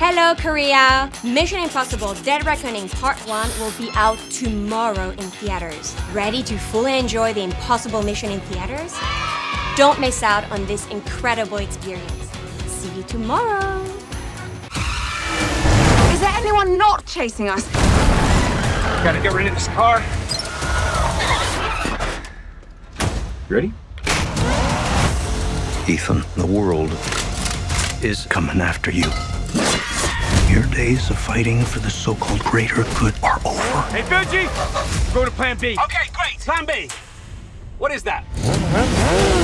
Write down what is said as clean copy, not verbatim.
Hello, Korea! Mission Impossible Dead Reckoning Part 1 will be out tomorrow in theaters. Ready to fully enjoy the impossible mission in theaters? Don't miss out on this incredible experience. See you tomorrow! Is there anyone not chasing us? Gotta get rid of this car. Ready? Ethan, the world is coming after you. Your days of fighting for the so-called greater good are over. Hey, Benji! Go to plan B. Okay, great. Plan B. What is that?